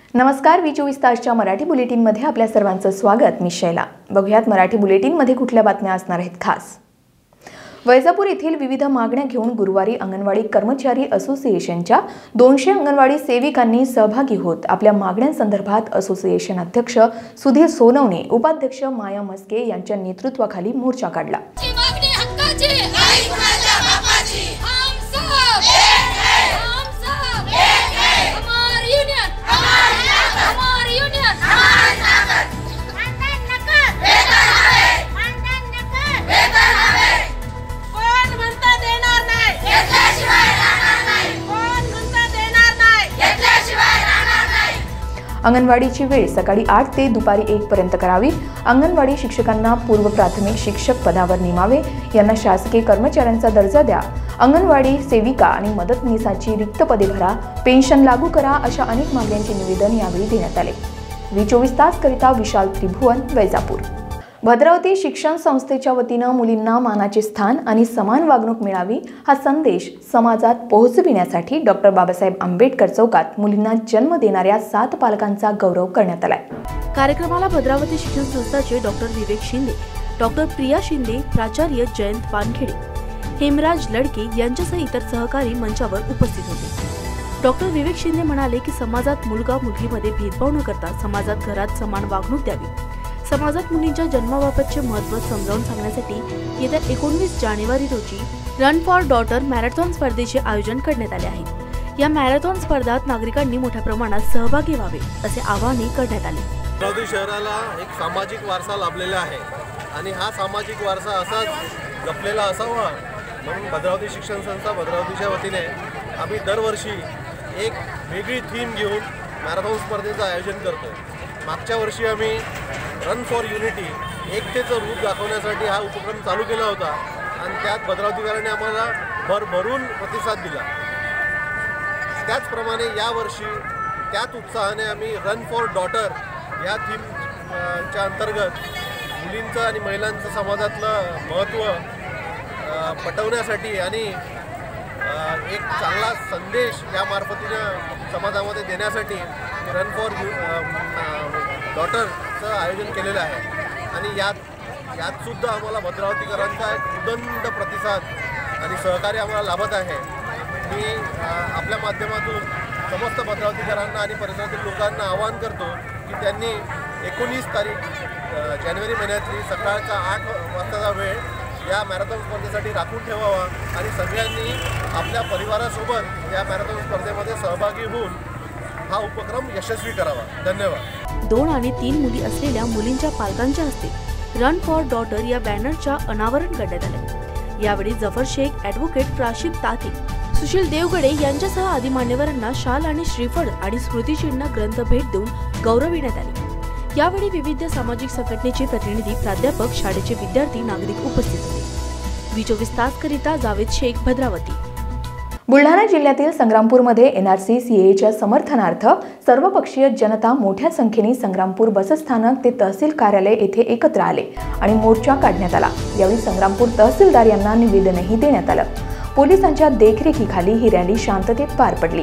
नमस्कार, वी24 तासच्या मराठी बुलेटिनमध्ये आपल्या सर्वांचं स्वागत. मी शैला. बघूयात मराठी बुलेटिनमध्ये कुठल्या बातम्या असणार आहेत. खास वैजापूर येथील विविध मागण्या घेऊन गुरुवारी अंगणवाडी कर्मचारी असोसिएशनच्या 200 अंगणवाडी सेविकांनी सहभागी होत आपल्या मागण्यांसंदर्भात असोसिएशन अध्यक्ष सुधीर सोनवणे, उपाध्यक्ष माया मस्के यांच्या नेतृत्वाखाली मोर्चा काढला. अंगणवाडीची वेळ सकाळी 8 ते दुपारी 1 पर्यंत करावी. अंगणवाडी शिक्षकांना पूर्व प्राथमिक शिक्षक पदावर नेमावे. यांना शासकीय कर्मचाऱ्यांचा दर्जा द्या. अंगणवाडी सेविका आणि मदतनीसाची रिक्त पदे भरा. पेन्शन लागू करा. अशा अनेक मागण्यांचे निवेदन यावेळी देण्यात आले. वी24 तास करिता विशाल त्रिभुवन, वैजापूर. भद्रावती शिक्षण संस्थेच्या वतीनं मुलींना मानाचे स्थान आणि समान वागणूक मिळावी हा संदेश समाजात पोहोचविण्यासाठी डॉक्टर बाबासाहेब आंबेडकर चौकात मुलींना जन्म देणाऱ्या 7 पालकांचा गौरव करण्यात आलाय. कार्यक्रमाला भद्रावती शिक्षण संस्थेचे डॉक्टर विवेक शिंदे, डॉक्टर प्रिया शिंदे, प्राचार्य जयंत पानखेडे, हेमराज लडके यांच्यासह इतर सहकारी मंचावर उपस्थित होते. डॉक्टर विवेक शिंदे म्हणाले की समाजात मुलगा मुलीमध्ये भेदभाव न करता समाजात घरात समान वागणूक द्यावी. समाजात मुलींच्या जन्माबाबतचे महत्त्व समजावून सांगण्यासाठी येत्या 19 जानेवारी रोजी रन फॉर डॉटर मॅरेथॉन स्पर्धेचे आयोजन करण्यात आले आहे. या मॅरेथॉन स्पर्धात नागरिकांनी मोठ्या प्रमाणात सहभागी व्हावे असे आवाहन करण्यात आले. भद्रावती शहराला एक सामाजिक वारसा लाभलेला आहे आणि हा सामाजिक वारसा असाच जपलेला असावा म्हणून भद्रावती शिक्षण संस्था भद्रावतीच्या वतीने आम्ही दरवर्षी एक वेगळी थीम घेऊन मॅरेथॉन स्पर्धेचं आयोजन करतो. मागच्या वर्षी आम्ही रन फॉर युनिटी, एकतेचं रूप दाखवण्यासाठी हा उपक्रम चालू केला होता आणि त्यात भद्रावतीकरांनी आम्हाला भरभरून प्रतिसाद दिला. त्याचप्रमाणे यावर्षी त्याच उत्साहाने आम्ही रन फॉर डॉटर या थीमच्या अंतर्गत मुलींचं आणि महिलांचं समाजातलं महत्त्व पटवण्यासाठी आणि एक चांगला संदेश या मार्फतीनं समाजामध्ये देण्यासाठी रन फॉर डॉटरचं आयोजन केलेलं आहे आणि यात सुद्धा आम्हाला भद्रावतीकरांचा एक उदंड प्रतिसाद आणि सहकार्य आम्हाला लाभत आहे. मी आपल्या माध्यमातून समस्त भद्रावतीकरांना आणि परिसरातील लोकांना आवाहन करतो की त्यांनी 19 तारीख जानेवारी महिन्यातली सकाळचा 8 वाजताचा वेळ या मॅरेथॉन स्पर्धेसाठी राखून ठेवावा आणि सगळ्यांनी आपल्या परिवारासोबत या मॅरेथॉन स्पर्धेमध्ये सहभागी होऊन हा उपक्रम यशस्वी करावा. धन्यवाद. 2 आणि 3 मुली असलेल्या मुलींच्या पालकांच्या हस्ते रन फॉर डॉटर या बॅनरच्या अनावरण करण्यात आले. यावेळी जफर शेख, ॲडव्होकेट प्राशिद ताते, सुशील देवगडे यांच्यासह आदी मान्यवरांना शाल आणि श्रीफळ आणि स्मृतिचिन्ह ग्रंथ भेट देऊन गौरविण्यात आले. यावेळी विविध सामाजिक संघटनेचे प्रतिनिधी, प्राध्यापक, शाळेचे विद्यार्थी, नागरिक उपस्थित होते. वी24 तास करिता जावेद शेख, भद्रावती. बुलढाणा जिल्ह्यातील संग्रामपूरमध्ये NRC CAAच्या समर्थनार्थ सर्वपक्षीय जनता मोठ्या संख्येने संग्रामपूर बसस्थानक ते तहसील कार्यालय येथे एकत्र आले आणि मोर्चा काढण्यात आला. यावेळी संग्रामपूर तहसीलदार यांना निवेदनही देण्यात आलं. पोलिसांच्या देखरेखीखाली ही रॅली शांततेत पार पडली.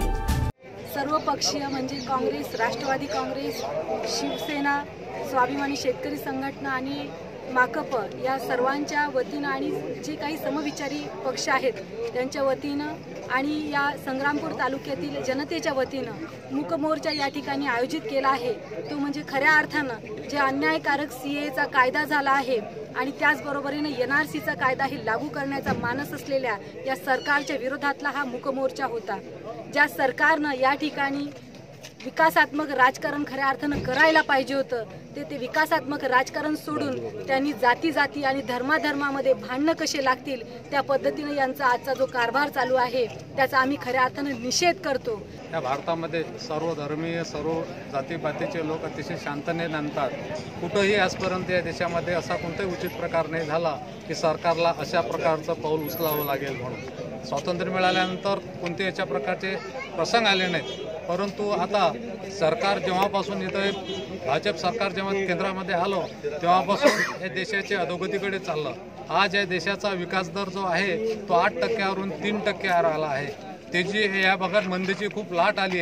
सर्वपक्षीय म्हणजे काँग्रेस, राष्ट्रवादी काँग्रेस, शिवसेना, स्वाभिमानी शेतकरी संघटना आणि माकप या सर्वांच्या वतीनं आणि जे काही समविचारी पक्ष आहेत त्यांच्या वतीनं आणि या संग्रामपूर तालुक्यातील जनतेच्या वतीनं मूक मोर्चा या ठिकाणी आयोजित केला आहे. तो म्हणजे खऱ्या अर्थानं जे अन्यायकारक CAAचा कायदा झाला आहे आणि त्याचबरोबरीने NRCचा कायदा ही लागू करण्याचा मानस असलेल्या या सरकारच्या विरोधातला हा मूक मोर्चा होता. ज्या सरकारनं या ठिकाणी विकासात्मक राजकारण खऱ्या अर्थानं करायला पाहिजे होतं ते विकासात्मक राजकारण सोडून त्यांनी जाती आणि धर्माधर्मामध्ये भांडणं कसे लागतील त्या पद्धतीने यांचा आजचा जो कारभार चालू आहे त्याचा आम्ही खऱ्या अर्थानं निषेध करतो. या भारतामध्ये सर्व धर्मीय, सर्व जातीपातीचे लोक अतिशय शांततेने नांदतात. कुठंही आजपर्यंत या देशामध्ये असा कोणताही उचित प्रकार नाही झाला की सरकारला अशा प्रकारचं पाऊल उचलावं लागेल म्हणून. स्वातंत्र्य मिळाल्यानंतर कोणते याच्या प्रकारचे प्रसंग आले नाहीत. परंतु आता सरकार जेव्हापासून इथं भाजप सरकार जेव्हा केंद्रामध्ये आलो तेव्हापासून या देशाच्या अधोगतीकडे चाललं. आज या देशाचा विकास दर जो आहे तो 8% 3% आला आहे. त्याची या भागात मंदीची खूप लाट आली आहे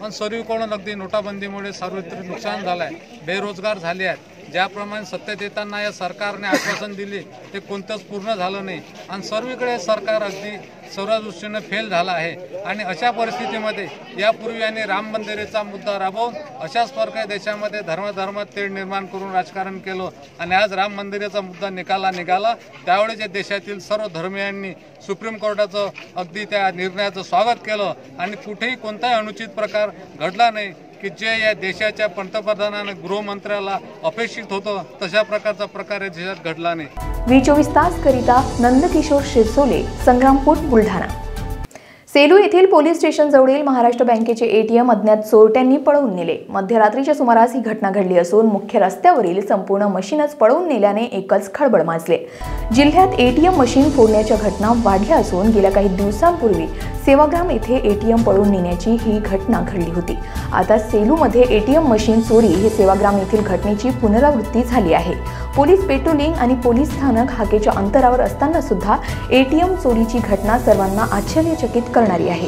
पण सर्वीकडून अगदी नोटाबंदीमुळे सर्वत्र नुकसान झालं आहे, बेरोजगार झाले आहेत. ज्याप्रमाणे सत्तेत येताना या सरकारने आश्वासन दिले ते कोणतंच पूर्ण झालं नाही आणि सर्वीकडे सरकार अगदी सर्व दृष्टीने फेल झाला आहे. आणि अशा परिस्थितीमध्ये यापूर्वी यांनी राम मंदिराचा मुद्दा राबवून अशाच प्रकारे देशामध्ये धर्मात तेढ निर्माण करून राजकारण केलं आणि आज राम मंदिराचा मुद्दा निघाला त्यावेळेस या देशातील सर्व धर्मीयांनी सुप्रीम कोर्टाचं अगदी त्या निर्णयाचं स्वागत केलं आणि कुठेही कोणताही अनुचित प्रकार घडला नाही की जे या देशाच्या पंतप्रधानांना गृहमंत्र्याला अपेक्षित होतं तशा प्रकारचा प्रकार या देशात घडला नाही. V24 तास करिता नंदकिशोर शिरसोले, संग्रामपूर, बुलढाणा. सेलू येथील पोलीस स्टेशन जवळील महाराष्ट्र बँकेचे ATM अज्ञात चोरट्यांनी पळवून नेले. मध्यरात्रीच्या सुमारास ही घटना घडली असून मुख्य रस्त्यावरील संपूर्ण मशीनच पळवून नेल्याने एकच खळबळ माजले. जिल्ह्यात ATM मशीन फोडण्याच्या घटना वाढल्या असून गेल्या काही दिवसांपूर्वी सेवाग्राम येथे ATM पळवून नेण्याची ही घटना घडली होती. आता सेलूमध्ये ATM मशीन चोरी ही सेवाग्राम येथील घटनेची पुनरावृत्ती झाली आहे. पोलीस पेट्रोलिंग आणि पोलीस स्थानक हाकेच्या अंतरावर असताना सुद्धा ATM चोरीची घटना सर्वांना आश्चर्यचकित करणारी आहे.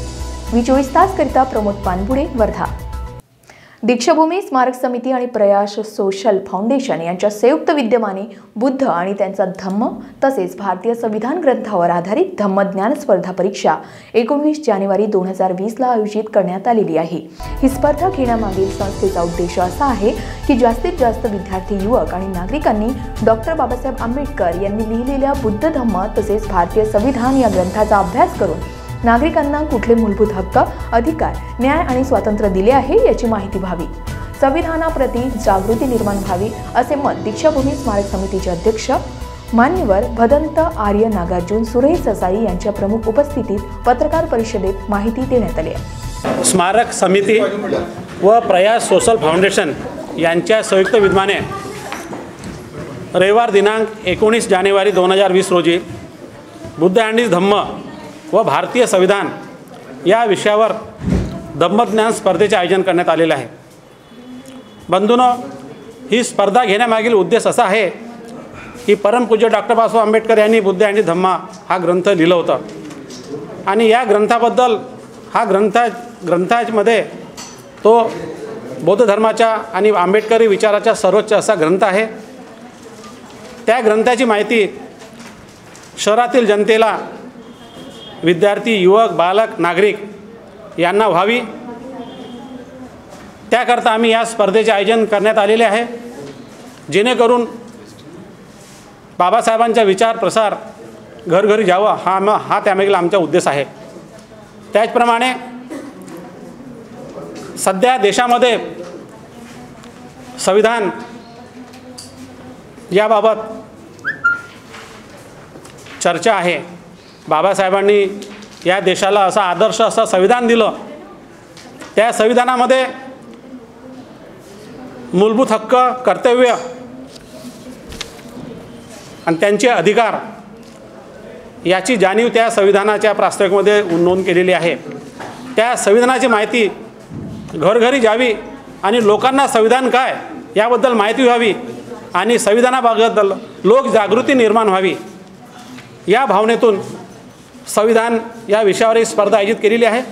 V24 तास करिता प्रमोद पानपुडे, वर्धा. दीक्षाभूमी स्मारक समिती आणि प्रयास सोशल फाउंडेशन यांच्या संयुक्त विद्यमाने बुद्ध आणि त्यांचा धम्म तसेच भारतीय संविधान ग्रंथावर आधारित धम्मज्ञान स्पर्धा परीक्षा 19 जानेवारी 2020 ला आयोजित करण्यात आलेली आहे. ही स्पर्धा घेण्यामागील संस्थेचा उद्देश असा आहे की जास्तीत जास्त विद्यार्थी, युवक आणि नागरिकांनी डॉक्टर बाबासाहेब आंबेडकर यांनी लिहिलेल्या बुद्ध धम्म तसेच भारतीय संविधान या ग्रंथाचा अभ्यास करून नागरिकांना कुठले मूलभूत हक्क, अधिकार, न्याय आणि स्वातंत्र्य दिले आहे याची माहिती व्हावी, संविधानाप्रती जागृती निर्माण व्हावी असे मत दीक्षाभूमी स्मारक समितीचे अध्यक्ष मान्यवर भदंत आर्य नागार्जुन सुरेश ससाई यांच्या प्रमुख उपस्थितीत पत्रकार परिषदेत माहिती देण्यात आली. स्मारक समिती व प्रयास सोशल फाउंडेशन यांच्या संयुक्त विद्यमाने रविवार दिनांक 19 जानेवारी 2020 रोजी बुद्ध आणि धम्म व भारतीय संविधान या विषयावर धम्मज्ञान स्पर्धेचे आयोजन करण्यात आलेले आहे. बंधूंनो, ही स्पर्धा घेण्यामागील उद्देश असा आहे की परमपूज्य डॉक्टर बाबासाहेब आंबेडकर यांनी बुद्ध आणि धम्म हा ग्रंथ लिहिलं होतं आणि या ग्रंथाबद्दल हा ग्रंथामध्ये तो बौद्ध धर्माच्या आणि आंबेडकरी विचाराच्या सर्वोच्च असा ग्रंथ आहे. त्या ग्रंथाची माहिती शहरातील जनतेला, विद्यार्थी, युवक, बालक, नागरिक यांना व्हावी त्याकरता आम्ही या स्पर्धेचे आयोजन करण्यात आलेले आहे, जेणेकरून बाबासाहेबांचा विचार प्रसार घरघरी जावा हा त्यामागील आमचा उद्देश आहे. त्याचप्रमाणे सध्या देशामध्ये संविधान याबाबत चर्चा आहे. बाबासाहेबांनी या देशाला असा आदर्श असं संविधान दिलं. त्या संविधानामध्ये मूलभूत हक्क, कर्तव्य आणि त्यांचे अधिकार याची जाणीव त्या संविधानाच्या प्रास्ताविकेमध्ये नोंद केलेली आहे. त्या संविधानाची माहिती घरघरी जावी आणि लोकांना संविधान काय याबद्दल माहिती व्हावी आणि संविधानाबद्दल लोकजागृती निर्माण व्हावी या भावनेतून संविधान या विषयावर ही स्पर्धा आयोजित केलेली आहे.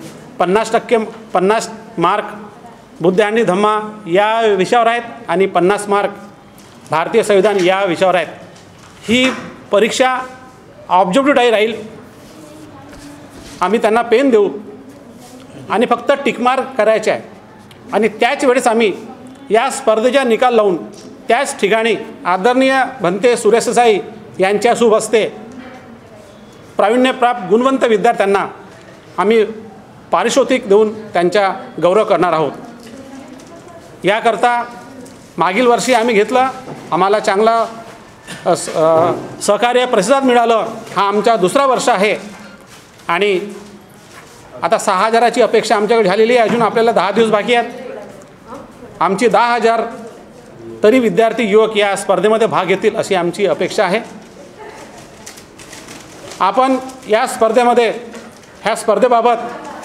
50 मार्क बुद्ध आणि धम्मा या विषयावर आहेत आणि 50 मार्क भारतीय संविधान या विषयावर आहेत. ही परीक्षा ऑब्जेक्टिव्ह राहील. आम्ही त्यांना पेन देऊ आणि फक्त टिकमार्क करायचे आहे आणि त्याच वेळेस आम्ही या स्पर्धेचा निकाल लावून त्याच ठिकाणी आदरणीय भंते सुरेश ससाई यांच्या शुभ हस्ते प्रावीण्यप्राप्त गुणवंत विद्यार्थ्यांना आम्ही पारितोषिक देऊन त्यांचा गौरव करणार आहोत. याकरता मागील वर्षी आम्ही घेतलं, आम्हाला चांगला सहकार्य प्रतिसाद मिळालं. हा आमचा दुसरा वर्ष आहे आणि आता 6,000ची अपेक्षा आमच्याकडे झालेली आहे. अजून आपल्याला 10 दिवस बाकी आहेत. आमची 10,000 तरी विद्यार्थी, युवक या स्पर्धेमध्ये भाग घेतील अशी आमची अपेक्षा आहे. आपण या स्पर्धेमध्ये ह्या स्पर्धेबाबत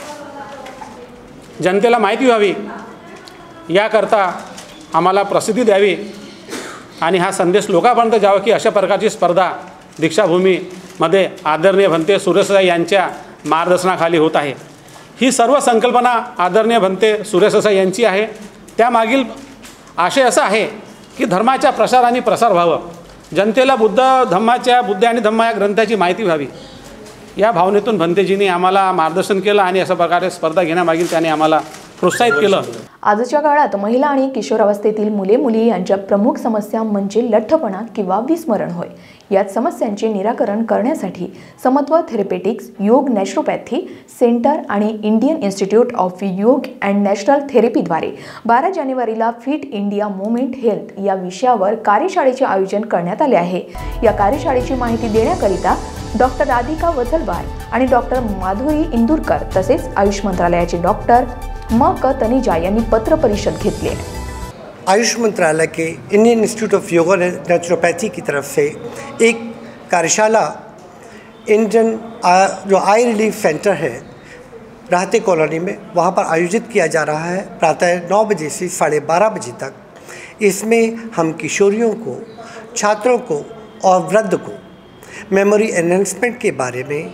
जनतेला माहिती व्हावी याकरता आम्हाला प्रसिद्धी द्यावी आणि हा संदेश लोकांपर्यंत जावा की अशा प्रकारची स्पर्धा दीक्षाभूमीमध्ये आदरणीय भंते सुरेश यांच्या मार्गदर्शनाखाली होत आहे. ही सर्व संकल्पना आदरणीय भंते सुरेश देसाई यांची आहे। त्यामागील आशय असा आहे की धर्माच्या प्रसार आणि प्रसार व्हावं, जनतेला बुद्ध आणि धम्म या ग्रंथाची माहिती व्हावी, या भावनेतून भंतेजींनी आम्हाला मार्गदर्शन केलं आणि अशा प्रकारे स्पर्धा घेण्यामागील त्यांनी आम्हाला प्रोत्साहित केलं। आजच्या काळात महिला आणि किशोरावस्थेतील मुले-मुली यांच्या प्रमुख समस्या म्हणजे लठ्ठपणा किंवा विस्मरण होय। याच समस्यांचे निराकरण करण्यासाठी Samatva therapeutics, yoga naturopathy centre आणि Indian Institute of yoga and natural थेरपीद्वारे 12 जानेवारीला फिट इंडिया मुवमेंट हेल्थ या विषयावर कार्यशाळेचे आयोजन करण्यात आले आहे। या कार्यशाळेची माहिती देण्याकरिता डॉक्टर राधिका वझलवार आणि डॉक्टर माधुरी इंदुरकर तसेच आयुष मंत्रालयाचे डॉक्टर म.क. तनेजा यांनी पत्र परिषद घेतली। आयुष मंत्रालय के Indian Institute of yoga naturopathy की तरफ से एक कार्यशाला इंडियन जो आई रिलीफ सेंटर है राहते कॉलोनी में, वहाँ पर आयोजित किया जा रहा है प्रातः 9 बजे से 12:30 बजे तक। इसमें हम किशोरियों को, छात्रों को और वृद्ध को मेमोरी एनहेंसमेंट के बारे में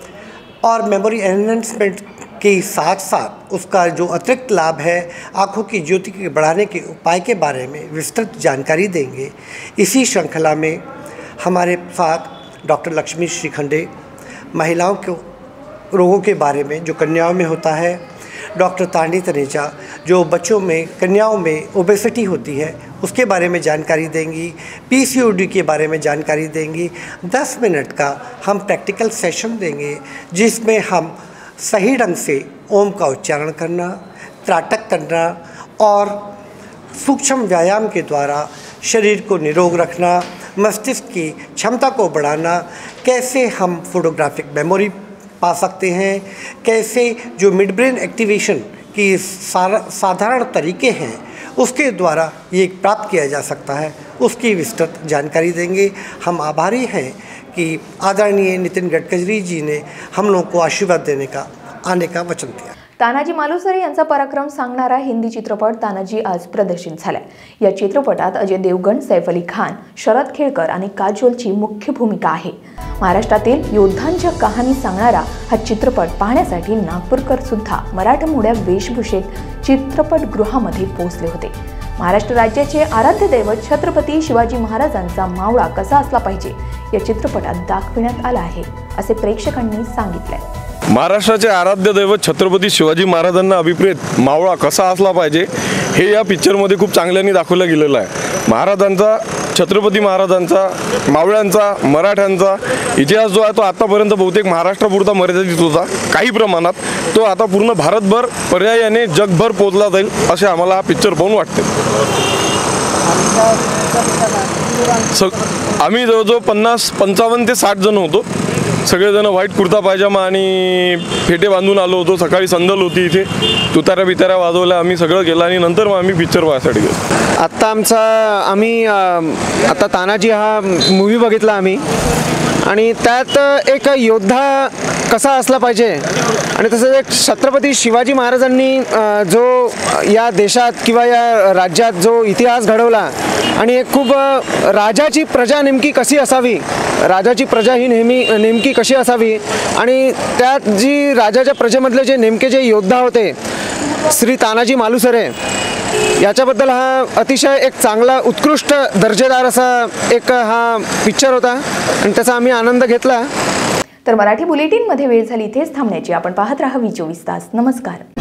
और मेमोरी एनहेंसमेंट के साथ साथ उसका जो अतिरिक्त लाभ है आँखों की ज्योति के बढ़ाने के उपाय के बारे में विस्तृत जानकारी देंगे। इसी श्रृंखला में हमारे साथ डॉक्टर लक्ष्मी श्रीखंडे, महिलाओं के रोगों के बारे में जो कन्याओं में होता है, डॉक्टर तानी तनेजा जो बच्चों में, कन्याओं में ओबेसिटी होती है उसके बारे में जानकारी देंगी, PCOD के बारे में जानकारी देंगी। 10 मिनट का हम प्रैक्टिकल सेशन देंगे जिसमें हम सही ढंग से ओम का उच्चारण करना, त्राटक करना और सूक्ष्म व्यायाम के द्वारा शरीर को निरोग रखना, मस्तिष्क की क्षमता को बढ़ाना, कैसे हम फोटोग्राफिक मेमोरी पा सकते हैं, कैसे जो मिड ब्रेन एक्टिवेशन की साधारण तरीके हैं उसके द्वारा ये प्राप्त किया जा सकता है, उसकी विस्तृत जानकारी देंगे। हम आभारी हैं कि आदरणीय नितिन गडकरी जी ने हम लोगों को आशीर्वाद देने का, आने का वचन दिया। तानाजी मालुसरे यांचा पराक्रम सांगणारा हिंदी चित्रपट तानाजी आज प्रदर्शित झाला। या चित्रपटात अजय देवगण, सैफ अली खान, शरद खेळकर आणि काजोलची मुख्य भूमिका आहे। महाराष्ट्रातील योद्धांच्या कहाणी सांगणारा हा चित्रपट पाहण्यासाठी नागपूरकर सुद्धा मराठमोळ्या वेशभूषेत चित्रपटगृहामध्ये पोहोचले होते। महाराष्ट्र राज्याचे आराध्य दैवत छत्रपती शिवाजी महाराजांचा मावळा कसा असला पाहिजे या चित्रपटात दाखविण्यात आला आहे असे प्रेक्षकांनी सांगितले। महाराष्ट्राचे आराध्य दैवत छत्रपती शिवाजी महाराजांना अभिप्रेत मावळा कसा असला पाहिजे हे या पिक्चरमध्ये खूप चांगल्याने दाखवलं गेलेलं आहे। महाराजांचा, छत्रपती महाराजांचा, मावळ्यांचा, मराठ्यांचा इतिहास जो आहे तो आतापर्यंत बहुतेक महाराष्ट्रापुरता मर्यादित होता, काही प्रमाणात तो आता पूर्ण भारतभर पर्यायाने जगभर पोहोचला जाईल असे आम्हाला हा पिक्चर पाहून वाटते। आम्ही जवळजवळ 50-55 ते 60 जण होतो। सगळेजण व्हाईट कुर्ता पायजामा आणि फेटे बांधून आलो होतो। सकाळी संदल होती, इथे तुताऱ्या बिताऱ्या वाजवल्या, आम्ही सगळं केलं आणि नंतर मग आम्ही पिक्चर पाहायसाठी गेलो। आता तानाजी हा मूवी बघितला आम्ही आणि त्यात एक योद्धा कसा असला पाहिजे आणि तसंच एक छत्रपती शिवाजी महाराजांनी जो या देशात किंवा या राज्यात जो इतिहास घडवला आणि एक खूप राजाची प्रजा नेमकी कशी असावी, राजाची प्रजा ही नेमकी कशी असावी आणि त्यात जी राजाच्या प्रजेमधले जे नेमके जे योद्धा होते श्री तानाजी मालुसरे याच्याबद्दल हा अतिशय एक चांगला उत्कृष्ट दर्जेदार असा एक हा पिक्चर होता आणि त्याचा आम्ही आनंद घेतला। तर मराठी बुलेटिनमध्ये वेळ झाली इथेच थांबण्याची। आपण पाहत राहा 24 तास। नमस्कार।